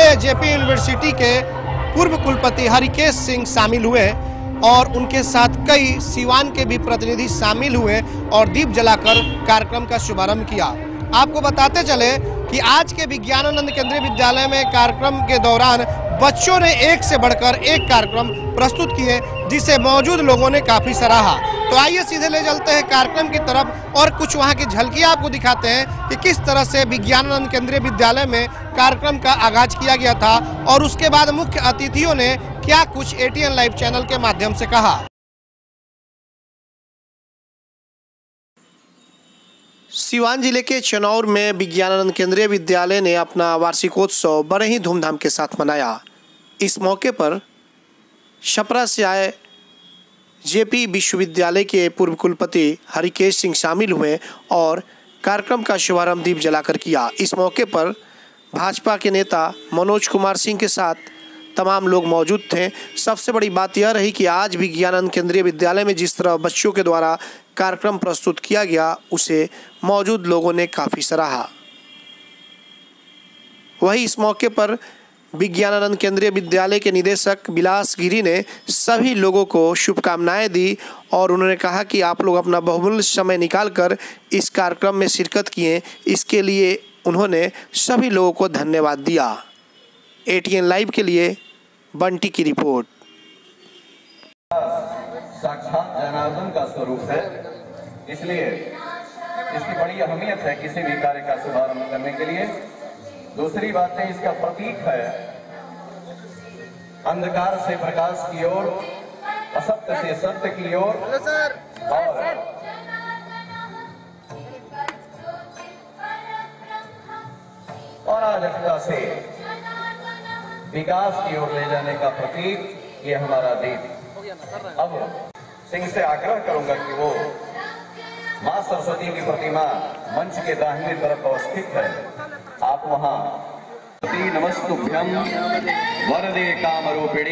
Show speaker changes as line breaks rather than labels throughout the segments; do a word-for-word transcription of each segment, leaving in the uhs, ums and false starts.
में JP university के पूर्व कुलपति हरिकेश सिंह शामिल हुए और उनके साथ कई सीवान के भी प्रतिनिधि शामिल हुए और दीप जलाकर कार्यक्रम का शुभारंभ किया। आपको बताते चले कि आज के विज्ञानानंद केंद्रीय विद्यालय में कार्यक्रम के दौरान बच्चों ने एक से बढ़कर एक कार्यक्रम प्रस्तुत किए, जिसे मौजूद लोगों ने काफी सराहा। तो आइए सीधे ले चलते हैं कार्यक्रम की तरफ और कुछ वहां की झलकियां आपको दिखाते हैं कि किस तरह से विज्ञानानंद केंद्रीय विद्यालय में कार्यक्रम का आगाज किया गया था और उसके बाद मुख्य अतिथियों ने क्या कुछ एटीएन लाइव चैनल के माध्यम से कहा। सीवान जिले के चनौर में विज्ञानानंद केंद्रीय विद्यालय ने अपना वार्षिकोत्सव बड़े ही धूमधाम के साथ मनाया। इस मौके पर छपरा से आए जेपी विश्वविद्यालय के पूर्व कुलपति हरिकेश सिंह शामिल हुए और कार्यक्रम का शुभारंभ दीप जलाकर किया। इस मौके पर भाजपा के नेता मनोज कुमार सिंह के साथ तमाम लोग मौजूद थे। सबसे बड़ी बात यह रही कि आज विज्ञानानंद केंद्रीय विद्यालय में जिस तरह बच्चों के द्वारा कार्यक्रम प्रस्तुत किया गया, उसे मौजूद लोगों ने काफ़ी सराहा। वहीं इस मौके पर विज्ञानानंद केंद्रीय विद्यालय के निदेशक विलास गिरी ने सभी लोगों को शुभकामनाएं दी और उन्होंने कहा कि आप लोग अपना बहुमूल्य समय निकालकर इस कार्यक्रम में शिरकत किए, इसके लिए उन्होंने सभी लोगों को धन्यवाद दिया। एटीएन लाइव के लिए बंटी की रिपोर्ट।
साक्षात जनार्दन का स्वरूप है, इसलिए इसकी बड़ी अहमियत है किसी भी कार्य का शुभारंभ करने के लिए। दूसरी बात है, इसका प्रतीक है अंधकार से प्रकाश की ओर, असत्य से सत्य की ओर और अराजकता से विकास की ओर ले जाने का प्रतीक ये हमारा दीप। अब सिंह से आग्रह करूंगा कि वो मां सरस्वती की प्रतिमा मंच के दाहिने तरफ अवस्थित है, आप वहां नमस्तुभ्यम वरदे कामरूपिणी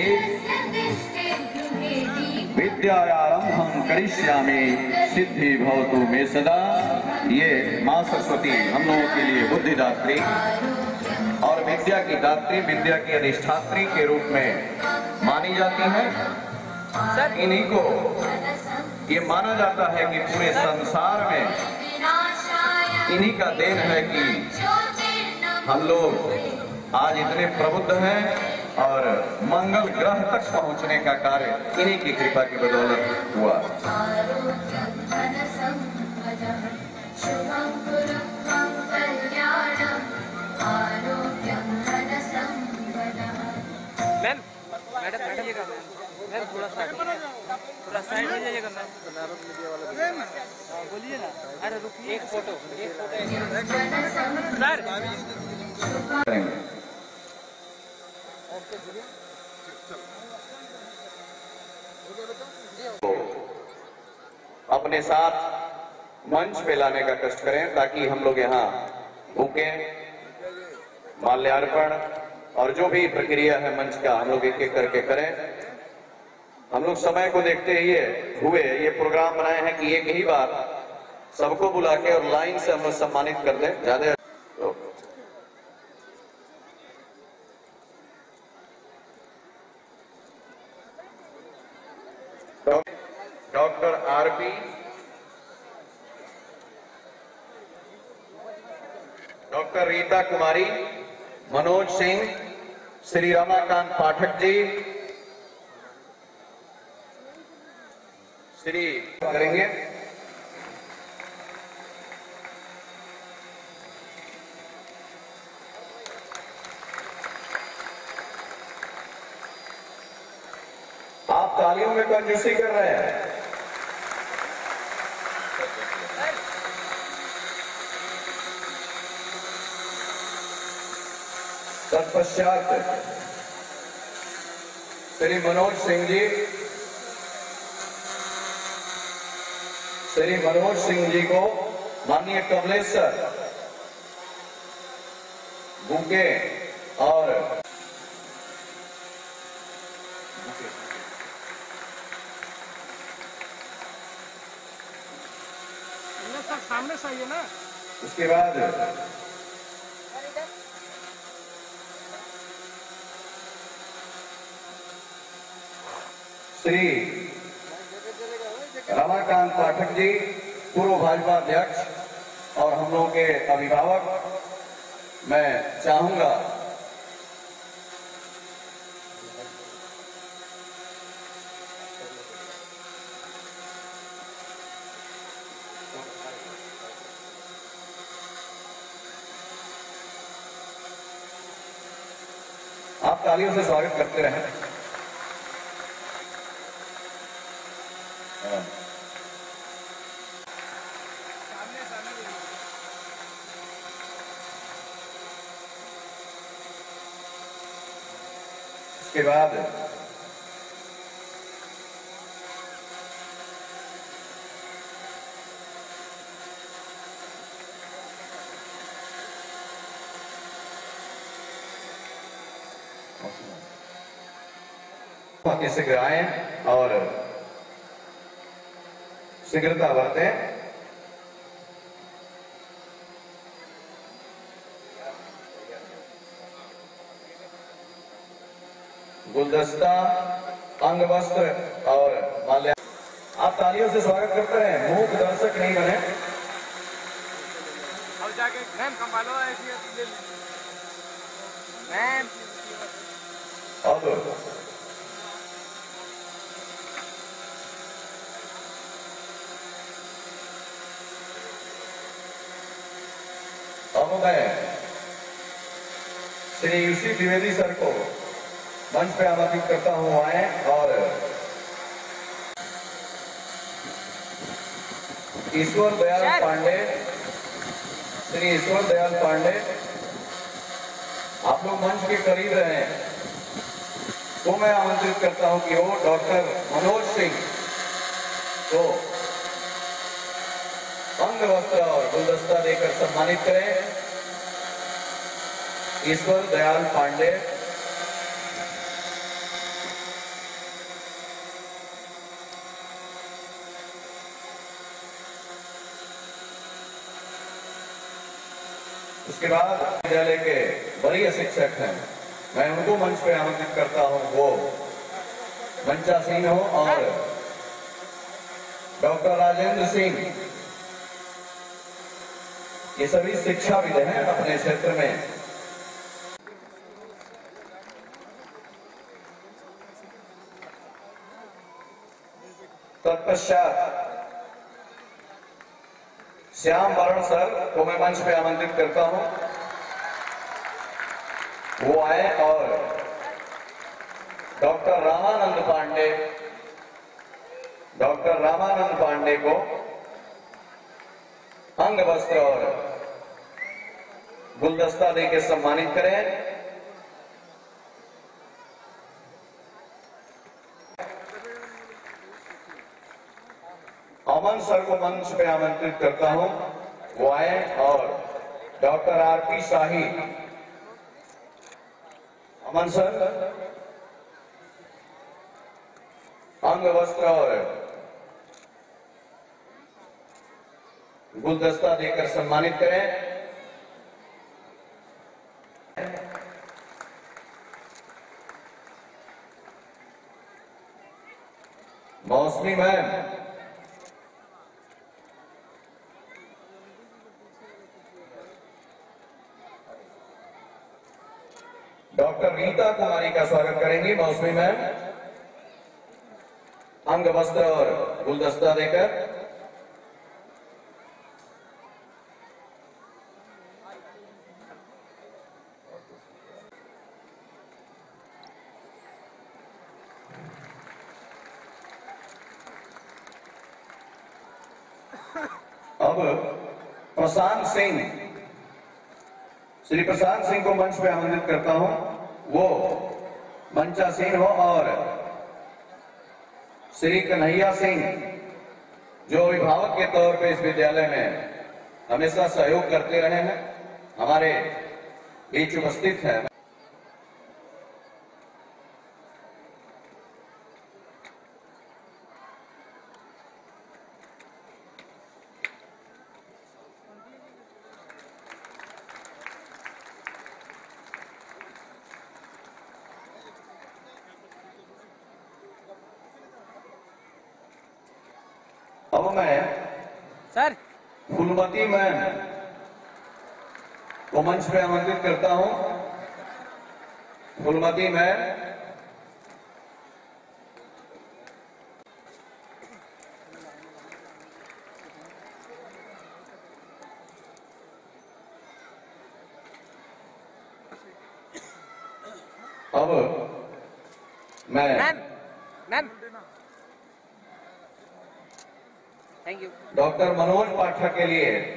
विद्यारंभं करिष्यामि सिद्धि भवतु मे सदा। ये मां सरस्वती हम लोगों के लिए बुद्धिदात्री और विद्या की दात्री, विद्या की अधिष्ठात्री के रूप में मानी जाती है। इन्हीं को ये माना जाता है कि पूरे संसार में इन्हीं का देन है कि हम लोग आज इतने प्रबुद्ध हैं और मंगल ग्रह तक पहुंचने का कार्य इन्हीं की कृपा की बदौलत हुआ।
मैडम मैडम ये करना है, थोड़ा सा थोड़ा साइड में जाइए करना है। बोलिए ना, अरे रुकिए, एक फोटो एक फोटो सर
अपने साथ मंच पे लाने का कष्ट करें ताकि हम लोग यहाँ भूखे माल्यार्पण और जो भी प्रक्रिया है मंच का हम लोग एक एक करके करें। हम लोग समय को देखते हुए हुए ये प्रोग्राम बनाए हैं कि एक ही बार सबको बुला के और लाइन से हम लोग सम्मानित कर दें। ज्यादा तो doctor R P, doctor Rita Kumari, Manoj Singh, Shri Ramakant Pathak ji, Shri करेंगे। आप तालियों में कंजूसी कर रहे हैं। तत्पश्चात श्री मनोज सिंह जी, श्री मनोज सिंह जी को माननीय कमलेश्वर बुके और
सामने से आइए ना।
उसके बाद श्री रमाकांत पाठक जी, पूर्व भाजपा अध्यक्ष और हम लोगों के अभिभावक, मैं चाहूंगा आप तालियों से स्वागत करते रहें। इसके बाद के शीघ्र आए और शीघ्रता बरतें। गुलदस्ता, अंग वस्त्र और माल्या। आप तालियों से स्वागत करते हैं, मूक दर्शक नहीं बने।
अब जाके मैम कंपालो ऐसी मैम
अब अब मैं श्री यूसी द्विवेदी सर को मंच पे आमंत्रित करता हूं आए और ईश्वर दयाल पांडे, श्री ईश्वर दयाल पांडे, आप लोग मंच के करीब रहे तो मैं आमंत्रित करता हूं कि वो डॉक्टर मनोज सिंह को अंग वस्त्र और गुलदस्ता देकर सम्मानित करें। ईश्वर दयाल पांडे, उसके बाद विद्यालय के वरीय शिक्षक हैं, मैं उनको मंच पे आमंत्रित करता हूं, वो मंचा सिंह हो और डॉक्टर राजेंद्र सिंह, ये सभी शिक्षाविद हैं अपने क्षेत्र में। तत्पश्चात श्याम वरण सर को मैं मंच पे आमंत्रित करता हूं, वो आए और डॉक्टर रामानंद पांडे, डॉक्टर रामानंद पांडे को अंग वस्त्र और गुलदस्ता देकर सम्मानित करें। अमन सर को मंच पे आमंत्रित करता हूं, वो आए और doctor R P Shahi, Aman sir अंग वस्त्र और गुलदस्ता देकर सम्मानित करें। मौसमी मैम, डॉक्टर रीता कुमारी का स्वागत करेंगी मौसमी मैम, अंग वस्त्र और गुलदस्ता देकर। अब प्रशांत सिंह, श्री प्रशांत सिंह को मंच पे आमंत्रित करता हूं, वो मंचा सिंह हो और श्री कन्हैया सिंह, जो अभिभावक के तौर पे इस विद्यालय में हमेशा सहयोग करते रहे हैं, हमारे बीच उपस्थित है। अब मैं
सर
फूलमती मैम को मंच पे आमंत्रित करता हूं। फूलमती मैम, अब मैं
ma'am ma'am thank you.
Doctor Manoj Pathak के लिए